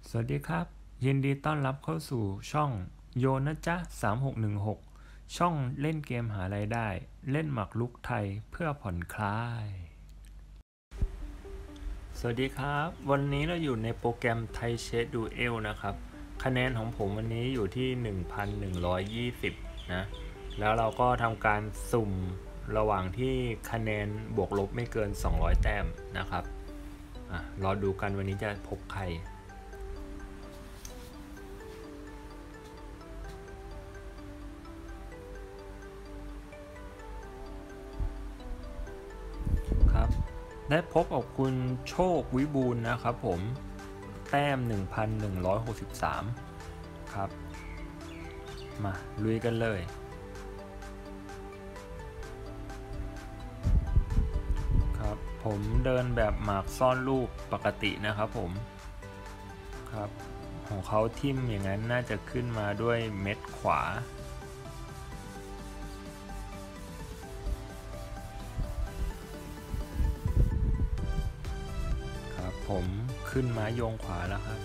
สวัสดีครับยินดีต้อนรับเข้าสู่ช่องโยนะจ๊ะ3616ช่องเล่นเกมหารายได้เล่นหมากรุกไทยเพื่อผ่อนคลายสวัสดีครับวันนี้เราอยู่ในโปรแกรมไทยเชสดูเอลนะครับคะแนนของผมวันนี้อยู่ที่1120นะแล้วเราก็ทำการสุ่มระหว่างที่คะแนนบวกลบไม่เกิน200แต้มนะครับรอดูกันวันนี้จะพบใครครับได้พบกับคุณโชควิบูลย์นะครับผมแต้ม1163ครับมาลุยกันเลยครับผมเดินแบบหมากซ่อนรูปปกตินะครับผมครับของเขาทิ่มอย่างนั้นน่าจะขึ้นมาด้วยเม็ดขวาครับผมขึ้นม้าโยงขวาแล้วครับ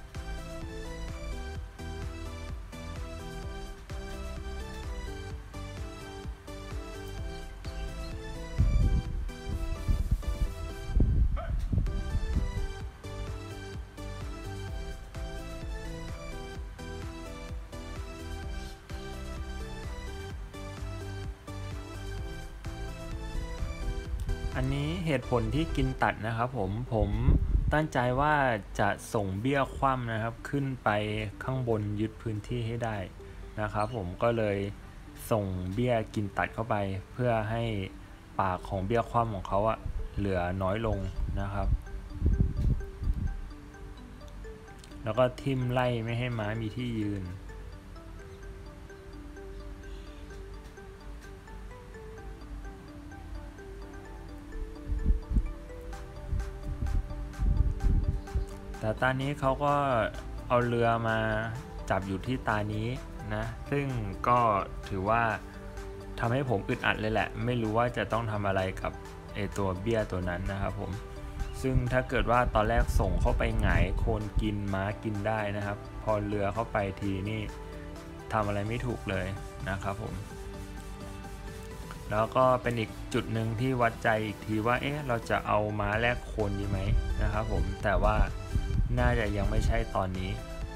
อันนี้เหตุผลที่กินตัดนะครับผมตั้งใจว่าจะส่งเบี้ยคว่ำนะครับขึ้นไปข้างบนยึดพื้นที่ให้ได้นะครับผมก็เลยส่งเบี้ยกินตัดเข้าไปเพื่อให้ปากของเบี้ยคว่ำของเขาอะเหลือน้อยลงนะครับแล้วก็ทิ่มไล่ไม่ให้ม้ามีที่ยืนแต่ตานี้เขาก็เอาเรือมาจับอยู่ที่ตานี้นะซึ่งก็ถือว่าทำให้ผมอึดอัดเลยแหละไม่รู้ว่าจะต้องทำอะไรกับไอตัวเบี้ยตัวนั้นนะครับผมซึ่งถ้าเกิดว่าตอนแรกส่งเข้าไปหงายโคนกินม้ากินได้นะครับพอเรือเข้าไปทีนี่ทำอะไรไม่ถูกเลยนะครับผมแล้วก็เป็นอีกจุดหนึ่งที่วัดใจอีกทีว่าเราจะเอาม้าแลกโคนดีไหมนะครับผมแต่ว่าน่าจะยังไม่ใช่ตอนนี้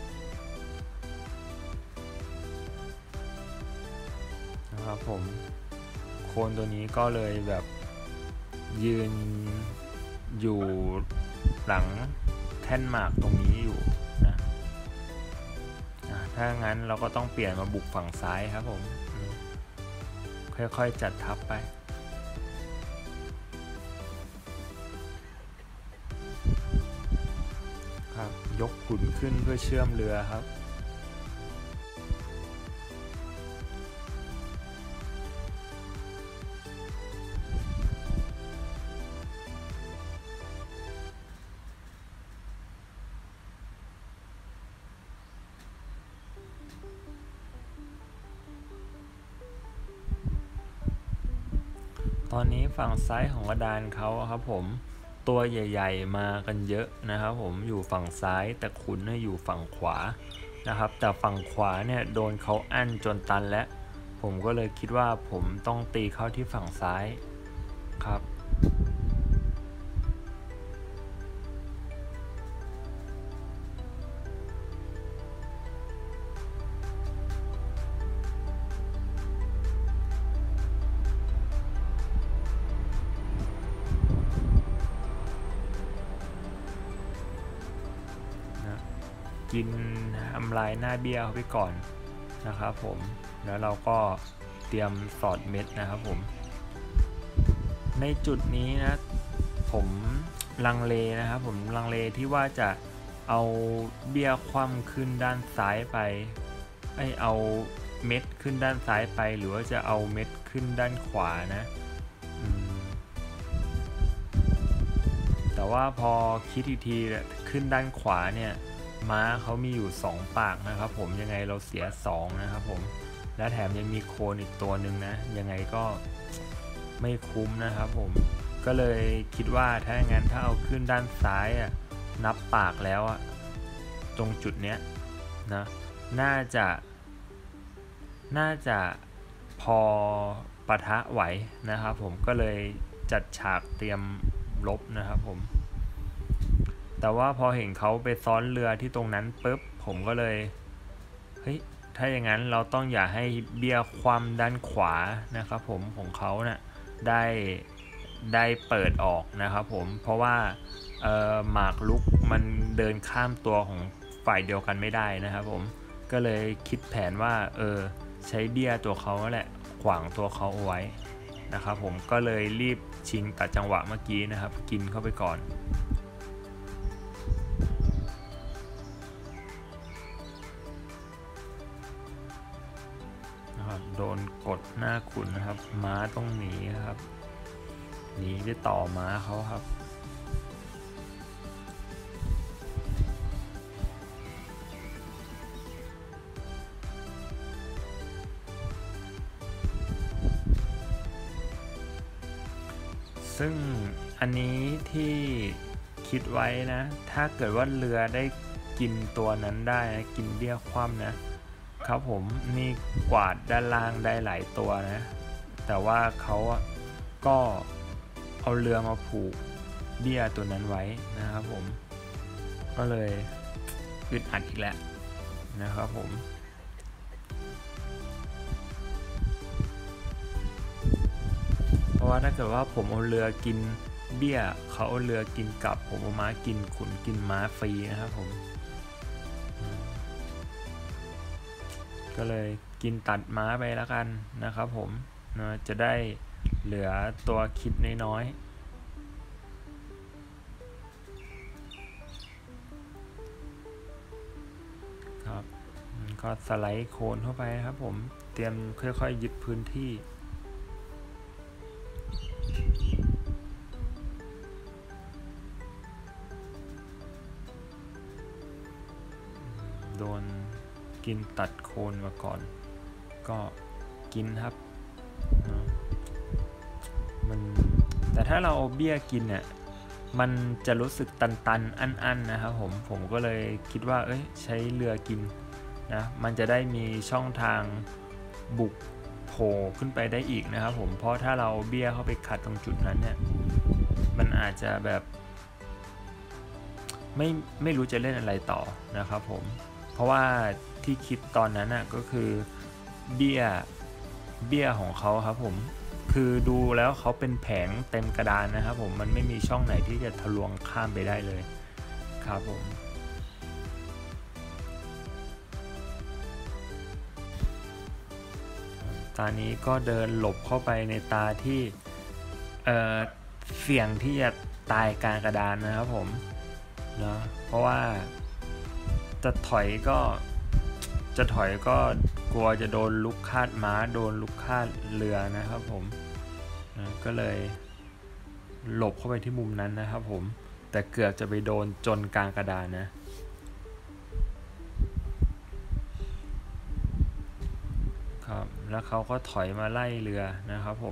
นะครับผมโคนตัวนี้ก็เลยแบบยืนอยู่หลังแท่นหมากตรงนี้อยู่นะถ้างั้นเราก็ต้องเปลี่ยนมาบุกฝั่งซ้ายครับผมค่อยๆจัดทัพไปครับยกขุนขึ้นเพื่อเชื่อมเรือครับตอนนี้ฝั่งซ้ายของกระดานเขาครับผมตัวใหญ่ๆมากันเยอะนะครับผมอยู่ฝั่งซ้ายแต่ขุนอยู่ฝั่งขวานะครับแต่ฝั่งขวาเนี่ยโดนเขาอั้นจนตันแล้วผมก็เลยคิดว่าผมต้องตีเข้าที่ฝั่งซ้ายครับกินทำลายหน้าเบี้ยเขาไปก่อนนะครับผมแล้วเราก็เตรียมสอดเม็ดนะครับผมในจุดนี้นะผมลังเลนะครับผมลังเลที่ว่าจะเอาเบี้ยคว่ำขึ้นด้านซ้ายไปเอาเม็ดขึ้นด้านซ้ายไปหรือว่าจะเอาเม็ดขึ้นด้านขวานะแต่ว่าพอคิดอีกทีขึ้นด้านขวาเนี่ยม้าเขามีอยู่2ปากนะครับผมยังไงเราเสีย2นะครับผมและแถมยังมีโคนอีกตัวหนึ่งนะยังไงก็ไม่คุ้มนะครับผมก็เลยคิดว่าถ้างั้นถ้าเอาขึ้นด้านซ้ายนับปากแล้วตรงจุดเนี้ยนะน่าจะพอปะทะไหวนะครับผมก็เลยจัดฉากเตรียมรบนะครับผมแต่ว่าพอเห็นเขาไปซ้อนเรือที่ตรงนั้นปุ๊บผมก็เลยเฮ้ยถ้าอย่างนั้นเราต้องอย่าให้เบี้ยคว่ำด้านขวานะครับผมของเขาน่ะได้เปิดออกนะครับผมเพราะว่าหมากรุกมันเดินข้ามตัวของฝ่ายเดียวกันไม่ได้นะครับผมก็เลยคิดแผนว่าใช้เบี้ยตัวเขาแหละขวางตัวเขาเอาไว้นะครับผมก็เลยรีบชิงตัดจังหวะเมื่อกี้นะครับกินเข้าไปก่อนนะครับโดนกดหน้าขุนนะครับม้าต้องหนีครับหนีไปต่อม้าเขาครับซึ่งอันนี้ที่คิดไว้นะถ้าเกิดว่าเรือได้กินตัวนั้นได้นะกินเบี้ยคว่ำนะครับผมนี่กวาดด้านล่างได้หลายตัวนะแต่ว่าเขาก็เอาเรือมาผูกเบี้ยตัวนั้นไว้นะครับผมก็เลยอึดอัดอีกแล้วนะครับผมเพราะว่าถ้าเกิดว่าผมเอาเรือกินเบี้ยเขาเอาเรือกินกลับผมเอาม้ากินขุนกินม้าฟรีนะครับผมก็เลยกินตัดม้าไปแล้วกันนะครับผมนะจะได้เหลือตัวคิดน้อยๆครับก็สไลด์โคนเข้าไปครับผมเตรียมค่อยๆยึดพื้นที่โดนกินตัดโคนมาก่อนก็กินครับมันแต่ถ้าเราเอาเบี้ยกินเนี่ยมันจะรู้สึกตันๆอั้นๆนะครับผมก็เลยคิดว่าใช้เรือกินนะมันจะได้มีช่องทางบุกโผล่ขึ้นไปได้อีกนะครับผมเพราะถ้าเราเบี้ยเข้าไปขัดตรงจุดนั้นเนี่ยมันอาจจะแบบไม่รู้จะเล่นอะไรต่อนะครับผมเพราะว่าที่คิดตอนนั้นน่ะก็คือเบี้ยของเขาครับผมคือดูแล้วเขาเป็นแผงเต็มกระดานนะครับผมมันไม่มีช่องไหนที่จะทะลวงข้ามไปได้เลยครับผมตานี้ก็เดินหลบเข้าไปในตาที่เสี่ยงที่จะตายกลางกระดานนะครับผมนะเพราะว่าจะถอยก็กลัวจะโดนลุกคาดม้าโดนลุกคาดเรือนะครับผมนะก็เลยหลบเข้าไปที่มุมนั้นนะครับผมแต่เกือบจะไปโดนจนกลางกระดานนะครับแล้วเขาก็ถอยมาไล่เรือนะครับผม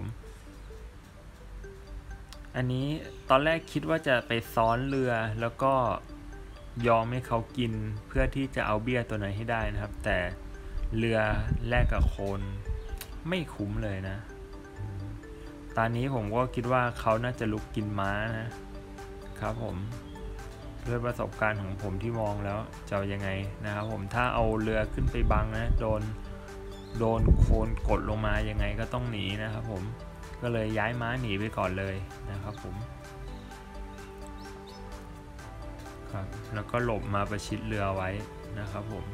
อันนี้ตอนแรกคิดว่าจะไปซ้อนเรือแล้วก็ยอมให้เขากินเพื่อที่จะเอาเบี้ยตัวไหนให้ได้นะครับแต่เรือแลกกับโคนไม่คุ้มเลยนะตอนนี้ผมก็คิดว่าเขาน่าจะลุกกินม้านะครับผมด้วยประสบการณ์ของผมที่มองแล้วจะยังไงนะครับผมถ้าเอาเรือขึ้นไปบังนะโดนโคนกดลงมายังไงก็ต้องหนีนะครับผมก็เลยย้ายม้าหนีไปก่อนเลยนะครับผมครับแล้วก็หลบมาประชิดเรือไว้นะครับผม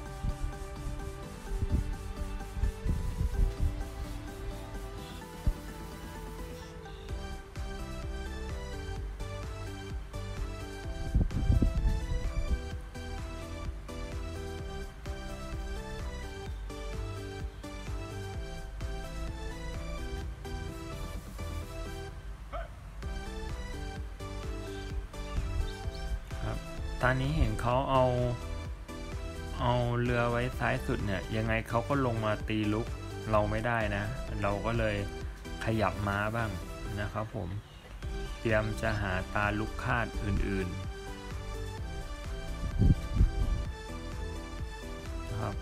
ตอนนี้เห็นเขาเอาเรือไว้ซ้ายสุดเนี่ยยังไงเขาก็ลงมาตีลุกเราไม่ได้นะเราก็เลยขยับม้าบ้างนะครับผมเตรียมจะหาตาลุกคาดอื่นๆ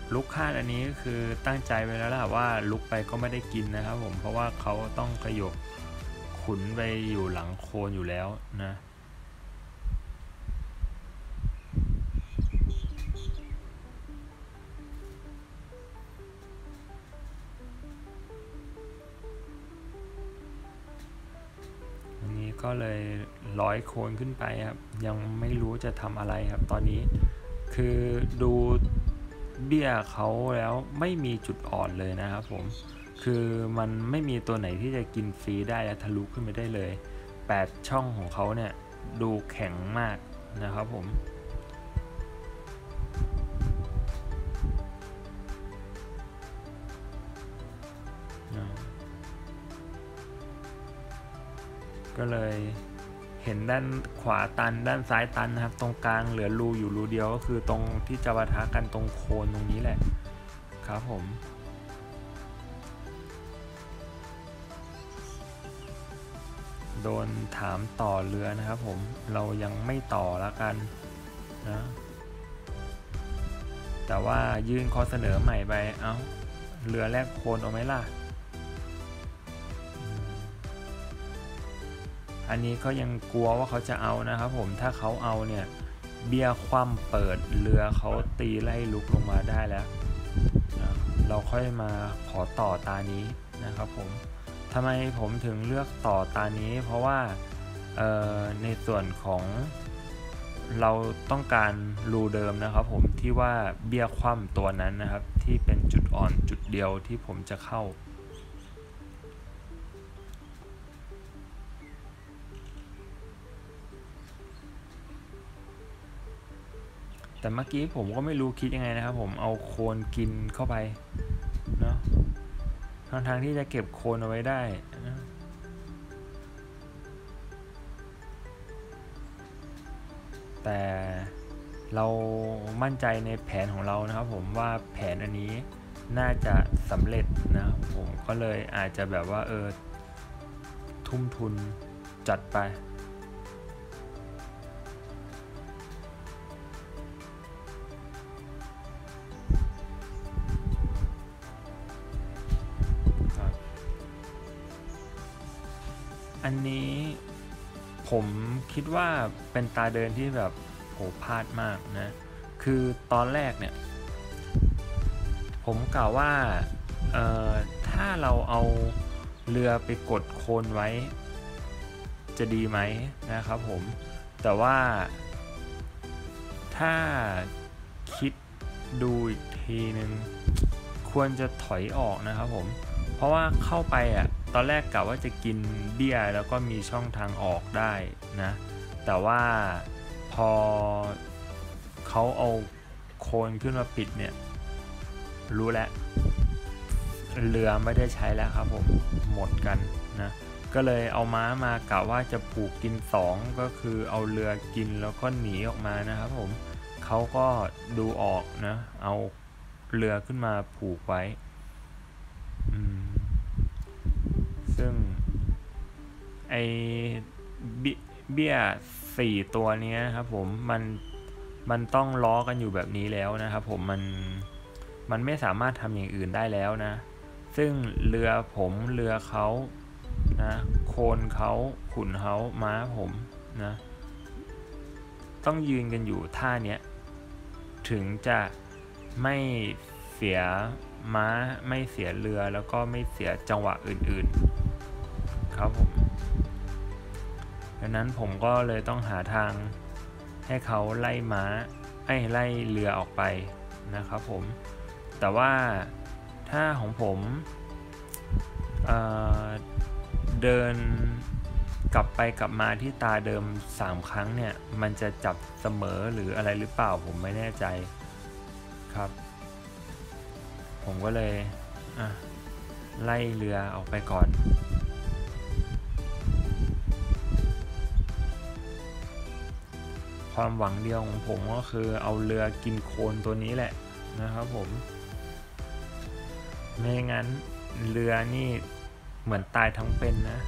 ลุกคาดอันนี้ก็คือตั้งใจไว้แล้วแหละว่าลุกไปก็ไม่ได้กินนะครับผมเพราะว่าเขาต้องขยบขุนไปอยู่หลังโคนอยู่แล้วนะอันนี้ก็เลยร้อยโคนขึ้นไปครับยังไม่รู้จะทำอะไรครับตอนนี้คือดูเบี้ยเขาแล้วไม่มีจุดอ่อนเลยนะครับผมคือมันไม่มีตัวไหนที่จะกินฟรีได้และทะลุขึ้นไปได้เลย8ช่องของเขาเนี่ยดูแข็งมากนะครับผมก็เลยเห็นด้านขวาตันด้านซ้ายตันนะครับตรงกลางเหลือรูอยู่รูเดียวก็คือตรงที่จะปะทะกันตรงโคนตรงนี้แหละครับผมโดนถามต่อเรือนะครับผมเรายังไม่ต่อแล้วกันนะแต่ว่ายื่นข้อเสนอใหม่ไปเอาเรือแลกโคนเอาไหมล่ะอันนี้ก็ยังกลัวว่าเขาจะเอานะครับผมถ้าเขาเอาเนี่ยเบี้ยคว่ำเปิดเรือเขาตีไล่ลุกลงมาได้แล้วนะเราค่อยมาขอต่อตานี้นะครับผมทำไมผมถึงเลือกต่อตานี้เพราะว่าในส่วนของเราต้องการรูเดิมนะครับผมที่ว่าเบี้ยคว่ำตัวนั้นนะครับที่เป็นจุดอ่อนจุดเดียวที่ผมจะเข้าแต่เมื่อกี้ผมก็ไม่รู้คิดยังไงนะครับผมเอาโคนกินเข้าไปเนาะทางที่จะเก็บโคนเอาไว้ได้นะแต่เรามั่นใจในแผนของเรานะครับผมว่าแผนอันนี้น่าจะสำเร็จนะผมก็เลยอาจจะแบบว่าทุ่มทุนจัดไปอันนี้ผมคิดว่าเป็นตาเดินที่แบบโหพลาดมากนะคือตอนแรกเนี่ยผมกล่าวว่าถ้าเราเอาเรือไปกดโคนไว้จะดีไหมนะครับผมแต่ว่าถ้าคิดดูอีกทีนึงควรจะถอยออกนะครับผมเพราะว่าเข้าไปตอนแรกกะว่าจะกินเบี้ยแล้วก็มีช่องทางออกได้นะแต่ว่าพอเขาเอาโคนขึ้นมาปิดเนี่ยรู้แล้วเรือไม่ได้ใช้แล้วครับผมหมดกันนะก็เลยเอาม้ามากะว่าจะผูกกิน2ก็คือเอาเรือกินแล้วก็หนีออกมานะครับผมเขาก็ดูออกนะเอาเรือขึ้นมาผูกไว้ซึ่งไอเบี้ย4ตัวนี้นะครับผมมันต้องล้อกันอยู่แบบนี้แล้วนะครับผมมันไม่สามารถทำอย่างอื่นได้แล้วนะซึ่งเรือผมเรือเขานะโคนเขาขุนเขาม้าผมนะต้องยืนกันอยู่ท่าเนี้ยถึงจะไม่เสียม้าไม่เสียเรือแล้วก็ไม่เสียจังหวะอื่นๆครับผมดังนั้นผมก็เลยต้องหาทางให้เขาไล่ม้าไล่เรือออกไปนะครับผมแต่ว่าถ้าของผมเดินกลับไปกลับมาที่ตาเดิม3ครั้งเนี่ยมันจะจับเสมอหรืออะไรหรือเปล่าผมไม่แน่ใจครับผมก็เลยไล่เรือออกไปก่อนความหวังเดียวของผมก็คือเอาเรือกินโคลนตัวนี้แหละนะครับผมไม่งั้นเรือนี่เหมือนตายทั้งเป็นนะ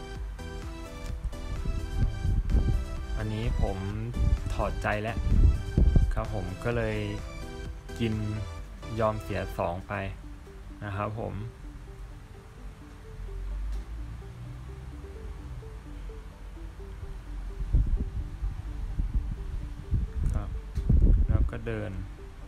อันนี้ผมถอดใจแล้วครับผมก็เลยกินยอมเสีย2ไปนะครับผมครับแล้วก็เดิน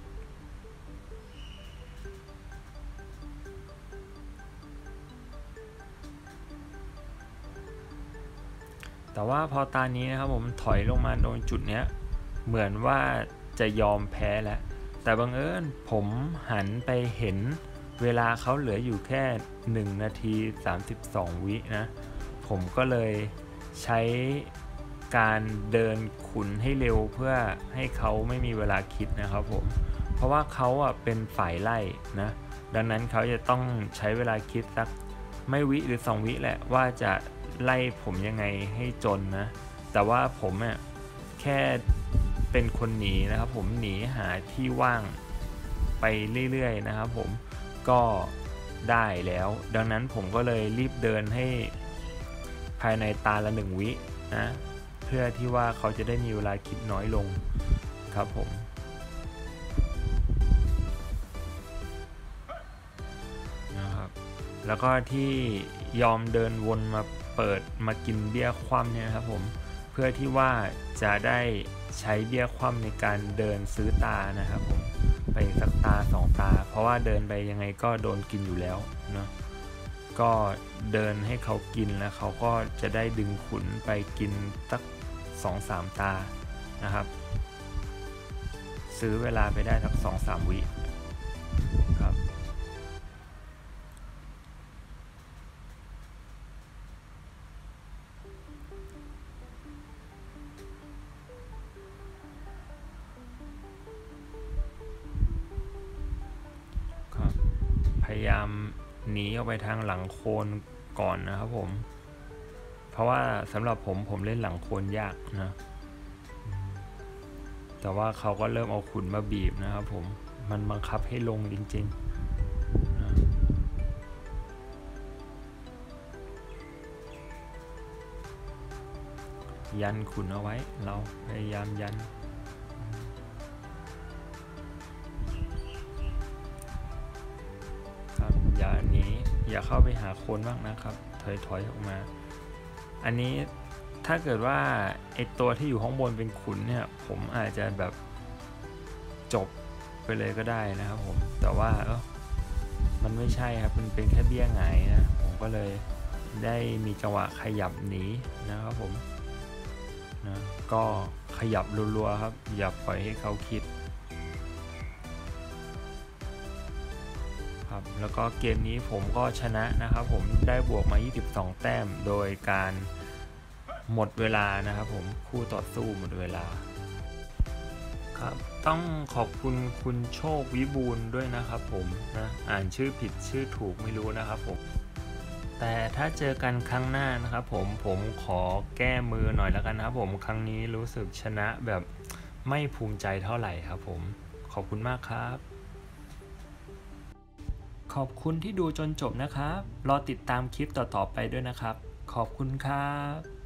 แต่ว่าพอตานี้นะครับผมถอยลงมาตรงจุดเนี้ยเหมือนว่าจะยอมแพ้แล้วแต่บังเอิญผมหันไปเห็นเวลาเขาเหลืออยู่แค่1 นาที 32 วินะผมก็เลยใช้การเดินขุนให้เร็วเพื่อให้เขาไม่มีเวลาคิดนะครับผมเพราะว่าเขาเป็นฝ่ายไล่นะดังนั้นเขาจะต้องใช้เวลาคิดสักไม่วิหรือ2 วิแหละว่าจะไล่ผมยังไงให้จนนะแต่ว่าผมแค่เป็นคนหนีนะครับผมหนีหาที่ว่างไปเรื่อยๆนะครับผมก็ได้แล้วดังนั้นผมก็เลยรีบเดินให้ภายในตาละ1 วินะเพื่อที่ว่าเขาจะได้มีเวลาคิดน้อยลงครับผมนะครับแล้วก็ที่ยอมเดินวนมาเปิดมากินเบี้ยคว่ำเนี่ยครับผมเพื่อที่ว่าจะได้ใช้เบี้ยคว่ำในการเดินซื้อตานะครับผมไปสักตา2 ตาเพราะว่าเดินไปยังไงก็โดนกินอยู่แล้วเนาะก็เดินให้เขากินแล้วเขาก็จะได้ดึงขุนไปกินสัก2-3 ตานะครับซื้อเวลาไปได้สัก2-3 วิครับพยายามหนีออกไปทางหลังโคนก่อนนะครับผมเพราะว่าสำหรับผมเล่นหลังโคนยากนะแต่ว่าเขาก็เริ่มเอาขุนมาบีบนะครับผมมันบังคับให้ลงจริงๆนะยันขุนเอาไว้เราพยายามยันครับอย่าหนีอย่าเข้าไปหาโคนมากนะครับถอยออกมาอันนี้ถ้าเกิดว่าไอตัวที่อยู่ข้างบนเป็นขุนเนี่ยผมอาจจะแบบจบไปเลยก็ได้นะครับผมแต่ว่ามันไม่ใช่ครับมันเป็นแค่เบี้ยหงายนะผมก็เลยได้มีจังหวะขยับหนีนะครับผมนะก็ขยับรัวๆครับอย่าปล่อยให้เขาคิดครับแล้วก็เกมนี้ผมก็ชนะนะครับผมได้บวกมา22 แต้มโดยการหมดเวลานะครับผมคู่ต่อสู้หมดเวลาครับต้องขอบคุณคุณโชควิบูลย์ด้วยนะครับผมนะอ่านชื่อผิดชื่อถูกไม่รู้นะครับผมแต่ถ้าเจอกันครั้งหน้านะครับผมขอแก้มือหน่อยแล้วกันนะครับผมครั้งนี้รู้สึกชนะแบบไม่ภูมิใจเท่าไหร่ครับผมขอบคุณมากครับขอบคุณที่ดูจนจบนะครับรอติดตามคลิปต่อๆไปด้วยนะครับขอบคุณครับ